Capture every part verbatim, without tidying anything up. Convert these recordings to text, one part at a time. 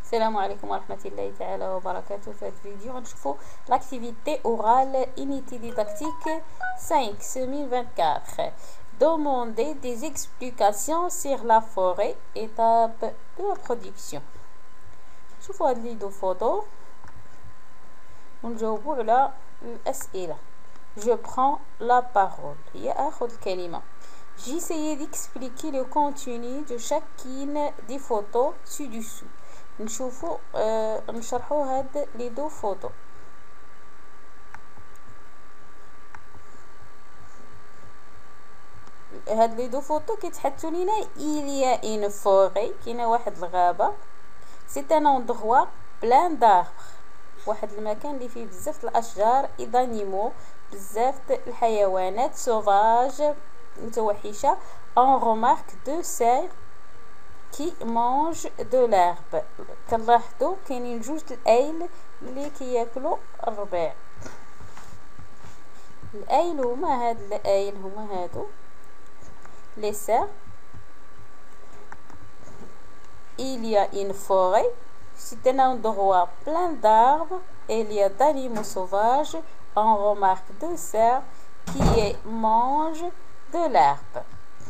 السلام عليكم ورحمة الله تعالى وبركاته. في هذا الفيديو غنشوفو l'activité orale unité didactique cinq semaine vingt-quatre. Demander des explications sur la forêt, étape de la production. شوفوا هاد لي دو فوتو ونجاوبو على الأسئلة. Je prends la parole. هي آخذ الكلمة. J'ai essayé d'expliquer le contenu de chacune des photos ci-dessous. نشوفوا آه نشرحوا هاد لي دو فوتو. هاد لي دو فوتو كيتحدثوا لينا il y a une forêt، كاينه واحد الغابه. c'est un endroit plein d'arbres، واحد المكان اللي فيه بزاف الاشجار et d'animaux، بزاف الحيوانات sauvage متوحشه. on remarque deux cerfs qui mange de l'herbe. كنلاحظوا كاينين جوج الايل اللي كياكلوا الربيع. الايل هما هاد الايل هما هادو لي سير. il y a une forêt، c'est un endroit plein d'arbres et il y a d'animaux sauvages. on remarque deux cerfs qui mangent de l'herbe.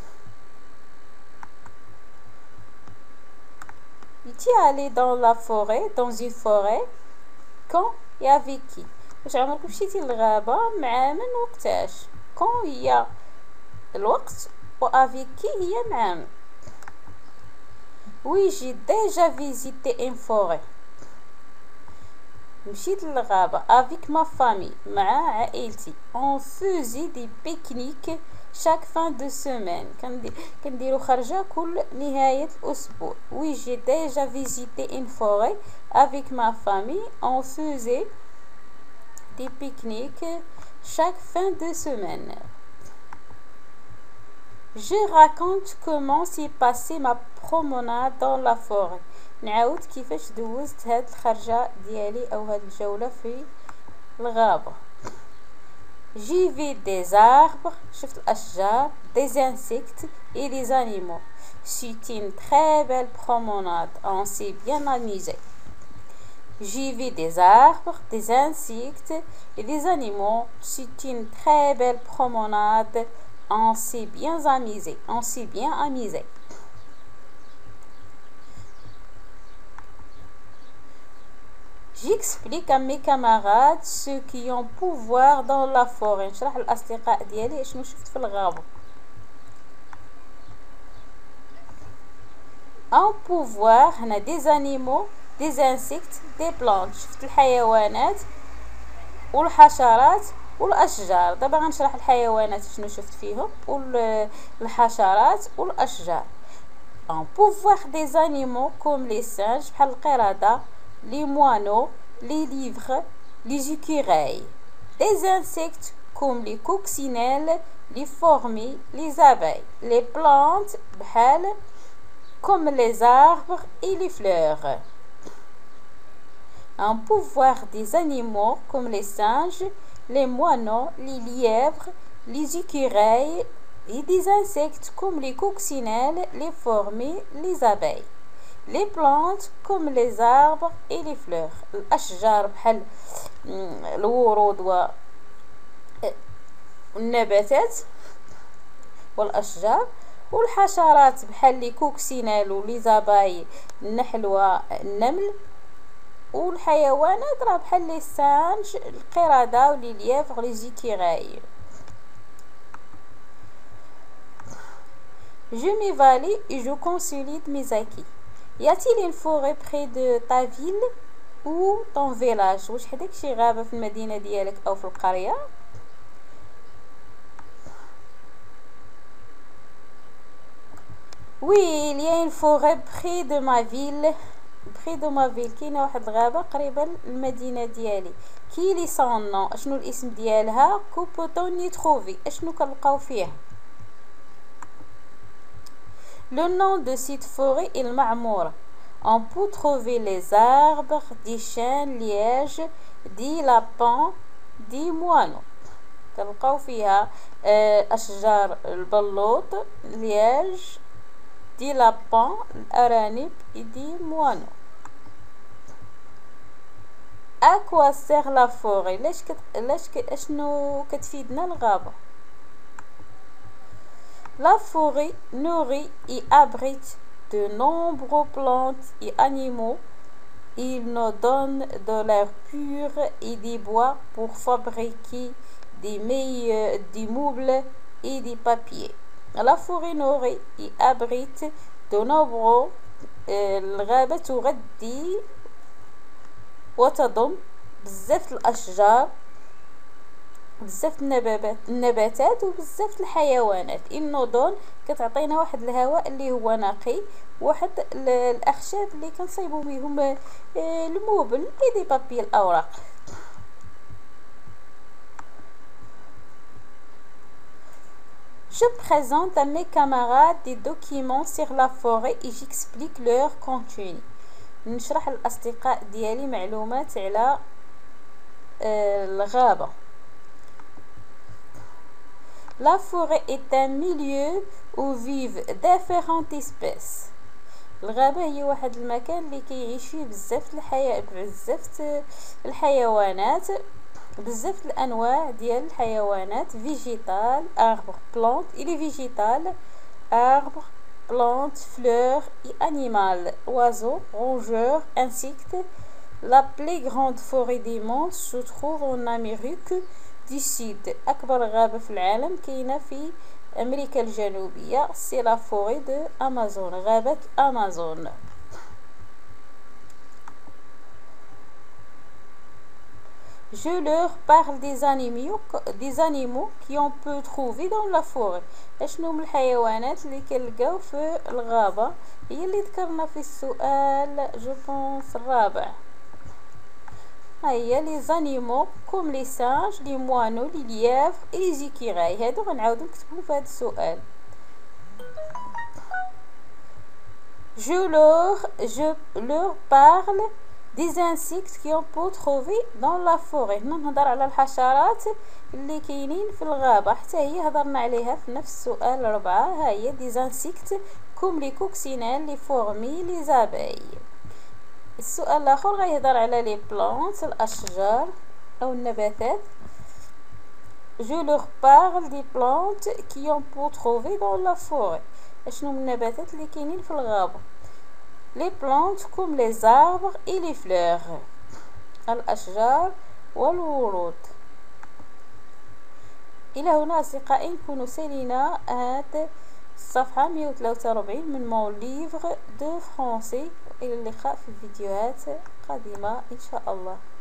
Tu es allé dans la forêt dans une forêt quand et avec qui؟ واش عمرك مشيتي للغابة مع من وقتاش؟ quand هي الوقت و avec qui هي مع من. oui j'ai déjà visité une forêt، مشيت للغابة avec ma famille مع عائلتي. on faisait des pique-niques chaque fin de semaine، كنديرو خرجة كل نهاية الأسبوع. oui j'ai déjà visité une forêt avec ma famille. on faisait des pique-niques chaque fin de semaine. je raconte comment s'est passée ma promenade dans la forêt، نعاود كيفاش دوزت هاد الخرجة ديالي أو هاد الجولة في الغابة. j'ai vu des arbres، شفت الأشجار، des insectes et des animaux. c'est une très belle promenade، on s'est bien amusé. j'ai vu des arbres, des insectes et des animaux. c'est une très belle promenade، on s'est bien amusé. on s'est bien amusé. j'explique à mes camarades ce qui ont pu voir dans la forêt، نشرح للأصدقاء ديالي شنو شفت في الغابة. on peut voir هنا des animaux des insectes des plantes، شفت الحيوانات والحشرات والأشجار. دابا غنشرح الحيوانات شنو شفت فيهم والحشرات والأشجار. on peut voir des animaux comme les singes بحال القردة، les moineaux, les lièvres, les écureuils. des insectes comme les coccinelles, les fourmis, les abeilles. les plantes بحال comme les arbres et les fleurs. on peut voir des animaux comme les singes, les moineaux, les lièvres, les écureuils et des insectes comme les coccinelles, les fourmis, les abeilles. les plantes comme les arbres et les fleurs. الأشجار بحال الورود والنباتات والأشجار، والحشرات بحال لي كوكسينال ولي زاباي النحل والنمل، والحيوانات راه بحال لي سانج القردة ولي ليفغ لي زيكيراي. je m'évalue et je consolide mes acquis. y a-t-il une forêt près de ta ville ou ton village؟ واش حداك شي غابة في المدينة ديالك أو في القرية؟ oui il y a une forêt près de ma ville. près de ma ville كاينه واحد الغابة قريبة للمدينة ديالي. كي لي son nom، اشنو الاسم ديالها؟ que peut-on y trouver، اشنو كنلقاو فيها؟ le nom de cette forêt est المعمورة. on peut trouver les arbres, des chênes, lièges, des lapins, des moineaux. كنلقاو فيها أشجار البلوط، liège، des lapins الأرانب، et des moineaux. اكوا سير لا فوري، لاش كت... لاش ك... اشنو كتفيدنا الغابة؟ La forêt nourrit et abrite de nombreux plantes et animaux. Il nous donne de l'air pur et des bois pour fabriquer des, meilleurs, des meubles et des papiers. La forêt nourrit et abrite de nombreux الغابة تغذي وتضم بزاف الأشجار، بزاف النباتات النباتات وبزاف الحيوانات. النودون كتعطينا واحد الهواء اللي هو نقي، واحد الاخشاب اللي كنصايبو بهم الموبل اي دي بابي الاوراق. Je présente à mes camarades des documents sur la forêt et j'explique leur contenu. نشرح للاصدقاء ديالي معلومات على الغابة. La forêt est un milieu où vivent différentes espèces. الغابة هي واحد المكان اللي كيعيش فيه بزاف الحياة بزاف الحيوانات، بزاف الانواع ديال الحيوانات. végétal, arbre, plante. Il est végétal, arbre, plante, fleurs et animal, oiseaux, rongeurs, insectes. La plus grande forêt du monde se trouve en Amérique du Sud. أكبر غابة في العالم كاينة في أمريكا الجنوبية. سي لا فوري دو أمازون، غابة أمازون. Je leur parle des animaux des animaux qui on peut trouver dans la forêt. اشنو من الحيوانات اللي كنلقاو في الغابة؟ هي اللي ذكرنا في السؤال جو بونس الرابع. هيا لي زانيمو كوم لي سانج، لي موانو، لي ليافر اي لي زيكيراي. هادو غنعاودو نكتبهم في هاد السؤال. Je leur je leur parle des insectes qui on peut trouver dans la forêt. هنا نهضر على الحشرات اللي كاينين في الغابة، حتى هي هضرنا عليها في نفس السؤال ربعة. ها هي des insectes comme les coccinelles, les fourmis, les abeilles. السؤال الاخر غيهضر على لي بلانت، الاشجار او النباتات. Je leur parle des plantes qui on peut trouver dans la forêt. اشنو من النباتات اللي كاينين في الغابة؟ les plantes comme les arbres et les fleurs، الاشجار والورود. الى هنا اصدقائي نكون سالينا هاد الصفحة مية وثلاثة وأربعين من مون ليفر دو فرونسي. الى اللقاء في فيديوهات قادمة ان شاء الله.